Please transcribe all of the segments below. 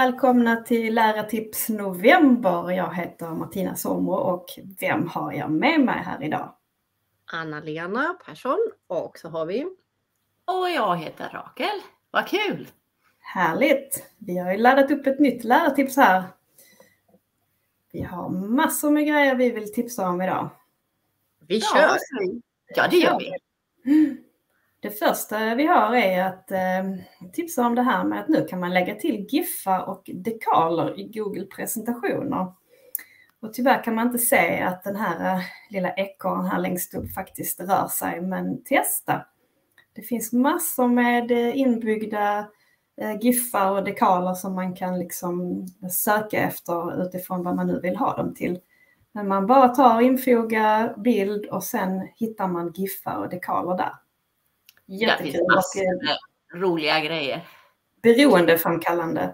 välkomna till Lärartips november. Jag heter Martina Somro och vem har jag med mig här idag? Anna-Lena Persson och så har vi... Och jag heter Rakel. Vad kul! Härligt! Vi har ju laddat upp ett nytt lärartips här. Vi har massor med grejer vi vill tipsa om idag. Vi kör! Ja, det gör vi. Det första vi har är att tipsa om det här med att nu kan man lägga till giffar och dekaler i Google-presentationer. Och tyvärr kan man inte se att den här lilla ekorren här längst upp faktiskt rör sig, men testa. Det finns massor med inbyggda giffar och dekaler som man kan liksom söka efter utifrån vad man nu vill ha dem till. Men man bara tar och infogar bild och sen hittar man giffar och dekaler där. Jättekul. Det finns massor med roliga grejer. Beroendeframkallande.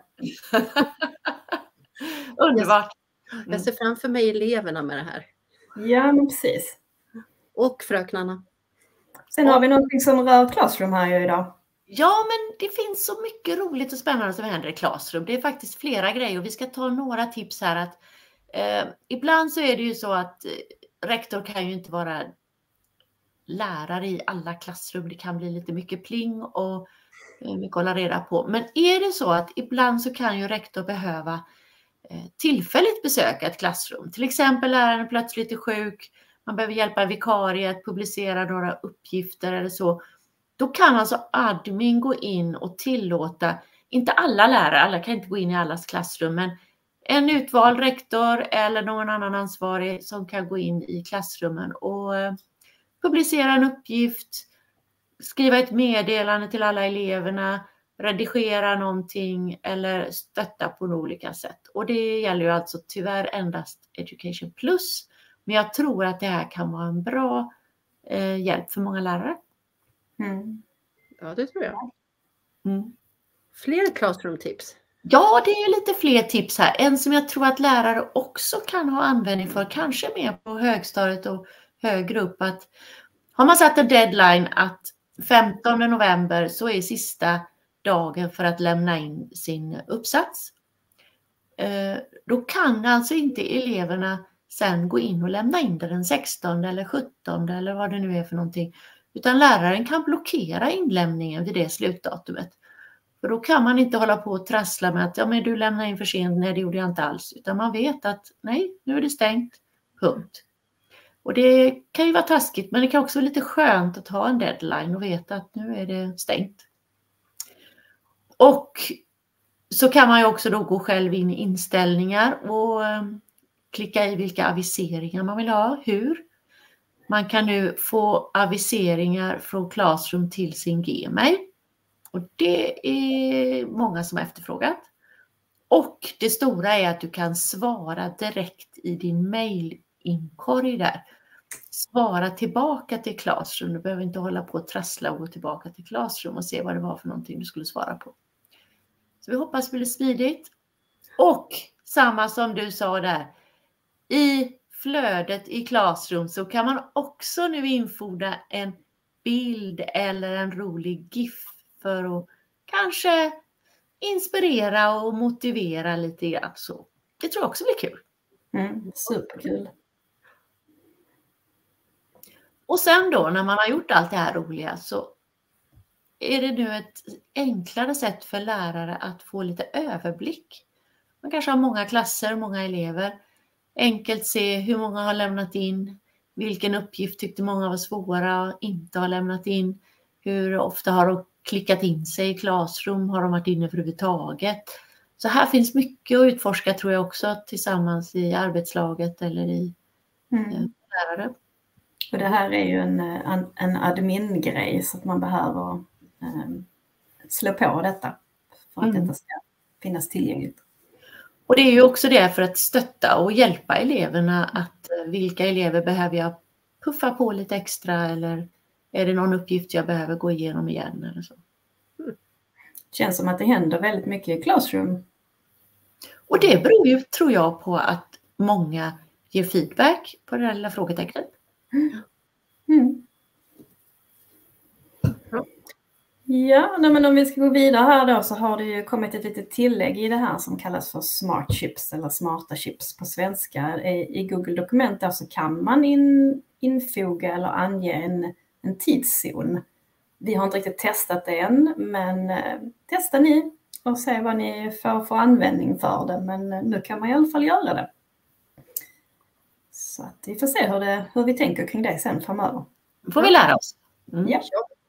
Underbart. Jag ser framför mig eleverna med det här. Ja, men precis. Och fröknarna. Sen har vi någonting som rör Classroom här ju idag. Ja, men det finns så mycket roligt och spännande som händer i Classroom. Det är faktiskt flera grejer och vi ska ta några tips här. Att, ibland så är det ju så att rektor kan ju inte vara lärare i alla klassrum. Det kan bli lite mycket pling och mycket hålla reda på. Men är det så att ibland så kan ju rektor behöva tillfälligt besöka ett klassrum. Till exempel läraren plötsligt är sjuk. Man behöver hjälpa vikarie att publicera några uppgifter eller så. Då kan alltså admin gå in och tillåta, inte alla lärare, alla kan inte gå in i allas klassrum, men en utvald rektor eller någon annan ansvarig som kan gå in i klassrummen och publicera en uppgift, skriva ett meddelande till alla eleverna, redigera någonting eller stötta på olika sätt. Och det gäller ju alltså tyvärr endast Education Plus. Men jag tror att det här kan vara en bra hjälp för många lärare. Mm. Ja, det tror jag. Mm. Fler Classroom-tips? Ja, det är lite fler tips här. En som jag tror att lärare också kan ha användning för, kanske mer på högstadiet och högre upp. Att har man satt en deadline att 15 november så är sista dagen för att lämna in sin uppsats. Då kan alltså inte eleverna sen gå in och lämna in det den 16 eller 17 eller vad det nu är för någonting. Utan läraren kan blockera inlämningen vid det slutdatumet. För då kan man inte hålla på och trassla med att ja, men du lämnar in för sent. Nej, det gjorde jag inte alls. Utan man vet att nej, nu är det stängt. Punkt. Och det kan ju vara taskigt, men det kan också vara lite skönt att ha en deadline och veta att nu är det stängt. Och så kan man ju också då gå själv in i inställningar och klicka i vilka aviseringar man vill ha, hur. Man kan nu få aviseringar från Classroom till sin Gmail. Och det är många som har efterfrågat. Och det stora är att du kan svara direkt i din mailinkorg där. Svara tillbaka till Classroom. Du behöver inte hålla på och trassla och gå tillbaka till Classroom och se vad det var för någonting du skulle svara på. Så vi hoppas det blir smidigt. Och samma som du sa där. I flödet i Classroom så kan man också nu infordra en bild eller en rolig GIF för att kanske inspirera och motivera lite grann. Så det tror jag också blir kul. Superkul. Och sen då när man har gjort allt det här roliga så är det nu ett enklare sätt för lärare att få lite överblick. Man kanske har många klasser, många elever. Enkelt se hur många har lämnat in, vilken uppgift tyckte många var svåra och inte har lämnat in. Hur ofta har de klickat in sig i Classroom, har de varit inne överhuvudtaget. Så här finns mycket att utforska tror jag också tillsammans i arbetslaget eller i lärare. Och det här är ju en admin-grej så att man behöver slå på detta för att detta ska finnas tillgängligt. Och det är ju också det för att stötta och hjälpa eleverna att vilka elever behöver jag puffa på lite extra eller är det någon uppgift jag behöver gå igenom igen eller så. Känns som att det händer väldigt mycket i Classroom. Och det beror ju tror jag på att många ger feedback på det där lilla frågetecknet. Ja, nej, men om vi ska gå vidare här då så har det ju kommit ett litet tillägg i det här som kallas för smart chips eller smarta chips på svenska. I Google Dokument då så kan man infoga eller ange en tidszon. Vi har inte riktigt testat det än, men testa ni och se vad ni får för användning för det. Men nu kan man i alla fall göra det. Så att vi får se hur vi tänker kring det sen framöver. Får vi lära oss. Ja.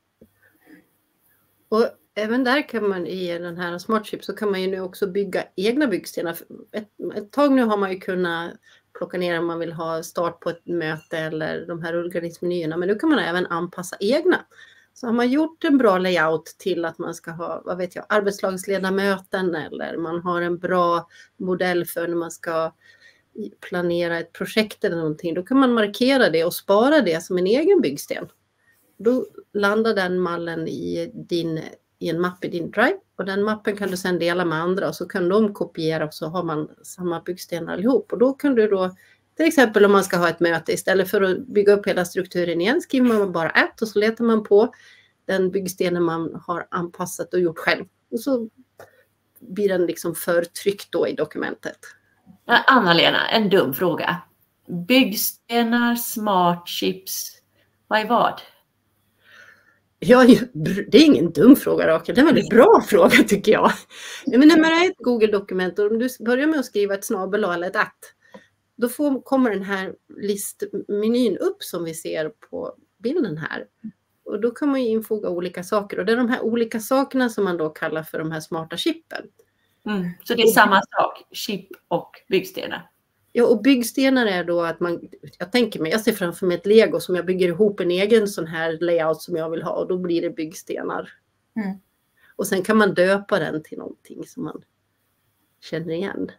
Och även där kan man i den här Smart Chip så kan man ju nu också bygga egna byggstenar. Ett tag nu har man ju kunnat plocka ner om man vill ha start på ett möte eller de här organismenyerna. Men nu kan man även anpassa egna. Så har man gjort en bra layout till att man ska ha, vad vet jag, arbetslagsledamöten eller man har en bra modell för när man ska planera ett projekt eller någonting. Då kan man markera det och spara det som en egen byggsten. Då landar den mallen i en mapp i din Drive och den mappen kan du sedan dela med andra och så kan de kopiera och så har man samma byggstenar allihop. Och då kan du då, till exempel om man ska ha ett möte, istället för att bygga upp hela strukturen igen skriver man bara ett och så letar man på den byggstenen man har anpassat och gjort själv. Och så blir den liksom förtryckt då i dokumentet. Anna-Lena, en dum fråga. Byggstenar, smart chips, vad är vad? Ja, det är ingen dum fråga, Rakel. Det är en väldigt bra fråga tycker jag. Men när man är ett Google-dokument och om du börjar med att skriva ett snabel eller ett då kommer den här listmenyn upp som vi ser på bilden här. Och då kan man ju infoga olika saker. Och det är de här olika sakerna som man då kallar för de här smarta chippen. Så det är samma sak, chip och byggstenar? Ja, och byggstenar är då att jag ser framför mig ett Lego som jag bygger ihop en egen sån här layout som jag vill ha och då blir det byggstenar. Och sen kan man döpa den till någonting som man känner igen.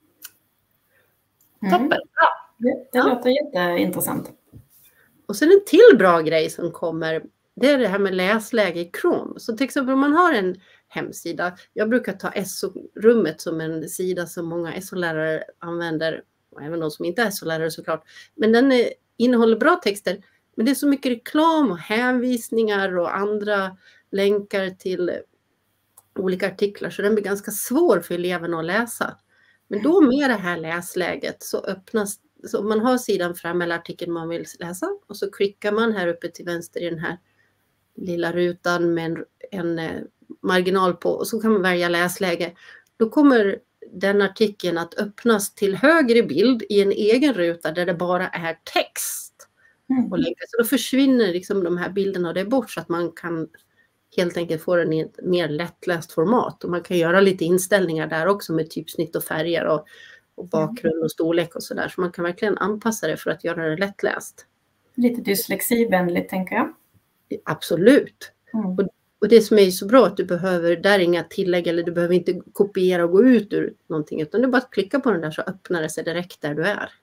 Toppen, bra. Det låter jätteintressant. Och sen en till bra grej som kommer, det är det här med läsläge i Chrome. Så till exempel om man har en hemsida, jag brukar ta SO-rummet som en sida som många SO-lärare använder, och även de som inte är SO-lärare såklart. Men den innehåller bra texter, men det är så mycket reklam och hänvisningar och andra länkar till olika artiklar så den blir ganska svår för eleverna att läsa. Men då med det här läsläget så öppnas, så om man har sidan fram eller artikeln man vill läsa och så klickar man här uppe till vänster i den här lilla rutan med en marginal på och så kan man välja läsläge. Då kommer den artikeln att öppnas till högre bild i en egen ruta där det bara är text. Och så då försvinner liksom de här bilderna och det är bort så att man kan helt enkelt få den i ett mer lättläst format. Och man kan göra lite inställningar där också med typsnitt och färger och bakgrund och storlek och sådär. Så man kan verkligen anpassa det för att göra det lättläst. Lite dyslexivänligt tänker jag. Absolut. Och det som är så bra att du behöver, där är inga tillägg eller du behöver inte kopiera och gå ut ur någonting. Utan du bara klicka på den där så öppnar det sig direkt där du är.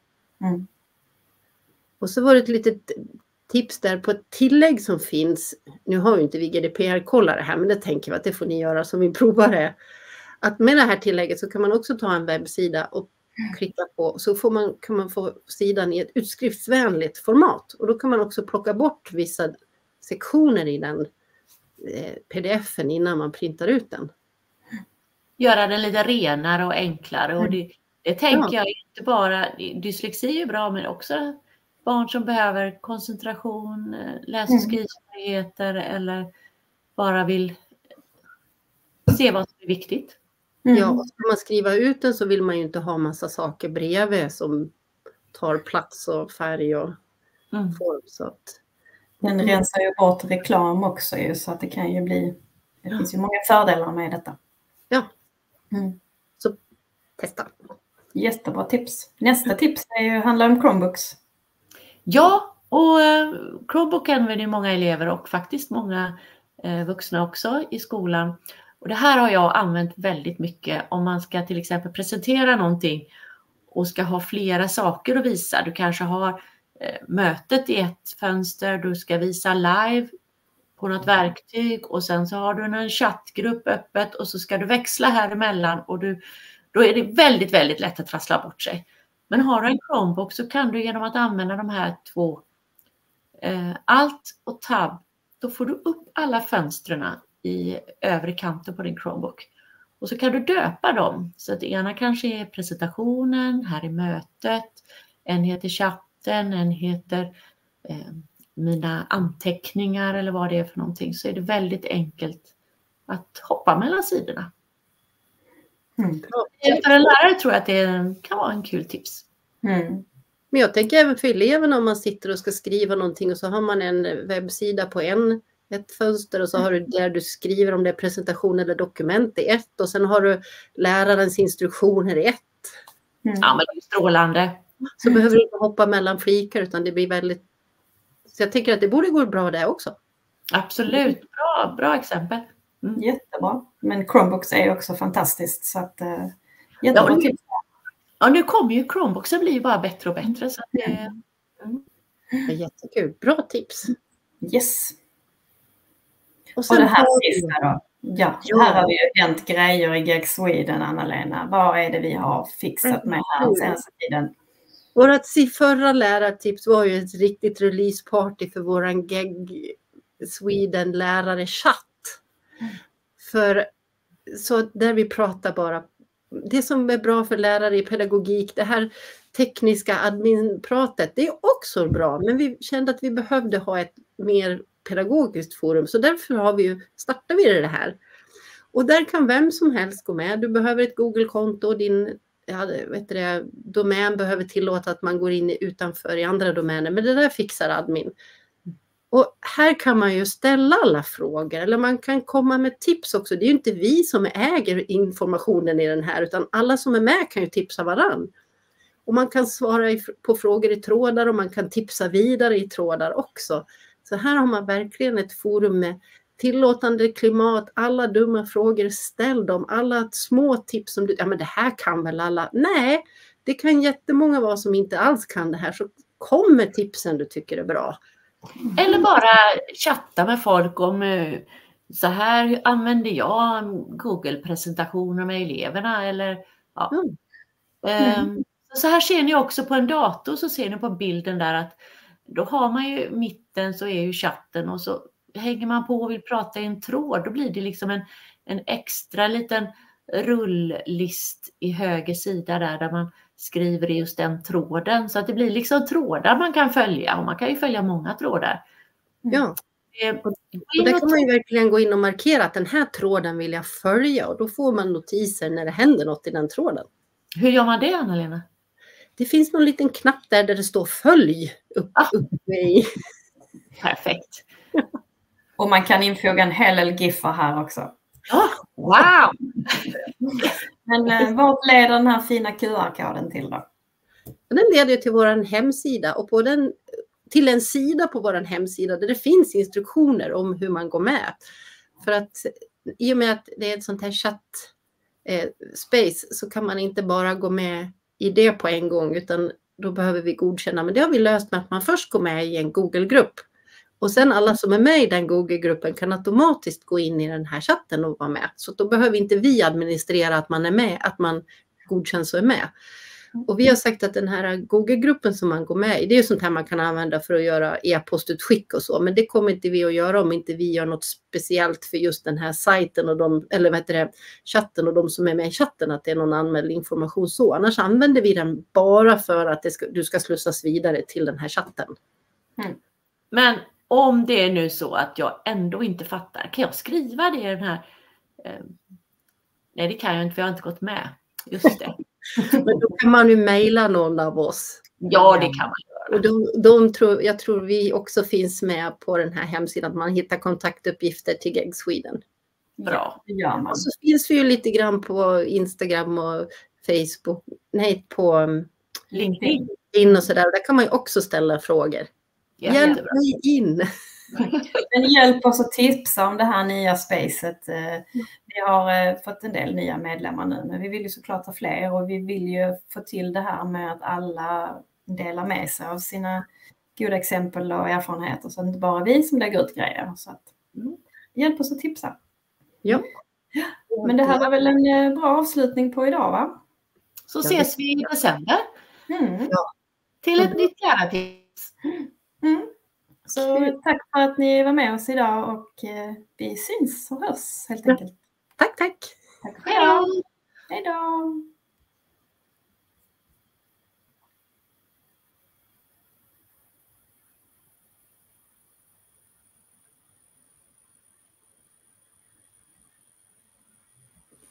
Och så var det ett litet tips där på ett tillägg som finns. Nu har ju inte vi GDPR-kollare här men det tänker vi att det får ni göra som vi provar det. Att med det här tillägget så kan man också ta en webbsida och klicka på så kan man få sidan i ett utskriftsvänligt format. Och då kan man också plocka bort vissa sektioner i den pdf-en innan man printar ut den. Göra den lite renare och enklare. Och det tänker jag inte bara, dyslexi är bra men också barn som behöver koncentration, läs- och skrivsvårigheter eller bara vill se vad som är viktigt. Ja, och ska man skriva ut den så vill man ju inte ha massa saker bredvid som tar plats och färg och form. Så att den rensar ju bort reklam också ju, så att det kan ju bli, det finns ju många fördelar med detta. Ja, så testa. Jättebra tips. Nästa tips handlar om Chromebooks. Ja, och Chromebook använder många elever och faktiskt många vuxna också i skolan. Och det här har jag använt väldigt mycket om man ska till exempel presentera någonting och ska ha flera saker att visa. Du kanske har mötet i ett fönster, du ska visa live på något verktyg och sen så har du en chattgrupp öppet och så ska du växla här emellan och då är det väldigt, väldigt lätt att trassla bort sig. Men har du en Chromebook så kan du genom att använda de här två Alt och Tab, då får du upp alla fönstren i övre kanten på din Chromebook. Och så kan du döpa dem. Så att det ena kanske är presentationen, här är mötet, en heter chatten, en heter mina anteckningar eller vad det är för någonting. Så är det väldigt enkelt att hoppa mellan sidorna. För en lärare tror jag att det kan vara en kul tips. Men jag tänker även för eleverna om man sitter och ska skriva någonting och så har man en webbsida på ett fönster och så har du där du skriver om det är presentation eller dokument i ett och sen har du lärarens instruktioner i ett. Ja, men det är strålande. Så behöver du inte hoppa mellan flikar utan det blir väldigt... Så jag tänker att det borde gå bra där också. Absolut, bra exempel. Jättebra. Men Chromebooks är också fantastiskt så att jättebra tips. Ja, nu kommer ju Chromebooksen blir ju bara bättre och bättre. Så att det är jättekul. Bra tips. Yes. Och sen det här sista då. Ja, här har vi ju hänt grejer i GEG Sweden, Anna-Lena. Vad är det vi har fixat med här senaste tiden? Vårat förra lärartips var ju ett riktigt releaseparty för våran GEG Sweden lärare-chatt. För så där vi pratar bara det som är bra för lärare i pedagogik, det här tekniska adminpratet, det är också bra. Men vi kände att vi behövde ha ett mer pedagogiskt forum. Så därför startar vi det här. Och där kan vem som helst gå med. Du behöver ett Google-konto. Din domän behöver tillåta att man går in utanför i andra domäner. Men det där fixar admin. Och här kan man ju ställa alla frågor. Eller man kan komma med tips också. Det är ju inte vi som äger informationen i den här. Utan alla som är med kan ju tipsa varann. Och man kan svara på frågor i trådar. Och man kan tipsa vidare i trådar också. Så här har man verkligen ett forum med tillåtande klimat, alla dumma frågor, ställ dem, alla små tips som men det här kan väl alla? Nej, det kan jättemånga vara som inte alls kan det här, så kom med tipsen du tycker är bra. Eller bara chatta med folk om så här använder jag Google-presentationer med eleverna eller ja. Så här ser ni också på en dator, så ser ni på bilden där att då har man ju mitten så är ju chatten och så hänger man på och vill prata i en tråd. Då blir det liksom en extra liten rulllist i höger sida där man skriver i just den tråden. Så att det blir liksom trådar man kan följa och man kan ju följa många trådar. Ja, och där kan man ju verkligen gå in och markera att den här tråden vill jag följa och då får man notiser när det händer något i den tråden. Hur gör man det, Anna-Lena? Det finns någon liten knapp där det står följ uppe i. Perfekt. Och man kan infoga en hel del giffar här också. Wow! Men vad leder den här fina QR-koden till då? Den leder till vår hemsida och till en sida på vår hemsida där det finns instruktioner om hur man går med. För att i och med att det är ett sånt här chatt space så kan man inte bara gå med i det på en gång utan då behöver vi godkänna. Men det har vi löst med att man först går med i en Google-grupp. Och sen alla som är med i den Google-gruppen kan automatiskt gå in i den här chatten och vara med. Så då behöver inte vi administrera att man är med, att man godkänns och är med. Och vi har sagt att den här Google-gruppen som man går med i, det är ju sånt här man kan använda för att göra e-postutskick och så. Men det kommer inte vi att göra om inte vi gör något speciellt för just den här sajten och chatten och de som är med i chatten, att det är någon anmäld information så. Annars använder vi den bara för att du ska slussas vidare till den här chatten. Men om det är nu så att jag ändå inte fattar, kan jag skriva det i den här? Nej, det kan jag inte för jag har inte gått med. Just det. Men då kan man ju mejla någon av oss. Ja, det kan man göra. Och jag tror vi också finns med på den här hemsidan. Att man hittar kontaktuppgifter till GEG Sweden. Bra. Ja, och så finns vi ju lite grann på Instagram och Facebook. Nej, på LinkedIn och sådär. Där kan man ju också ställa frågor. Ja, hjälp mig in. Men hjälp oss att tipsa om det här nya spacet. Vi har fått en del nya medlemmar nu, men vi vill ju såklart ha fler och vi vill ju få till det här med att alla delar med sig av sina goda exempel och erfarenheter, så inte bara vi som lägger ut grejer. Så att, hjälp oss att tipsa. Ja. Men det här var väl en bra avslutning på idag, va? Så ses vi i december. Ja. Till ett nytt lärartips. Så tack för att ni var med oss idag och vi syns och hörs helt enkelt. Tack. Tack för idag. Hej då.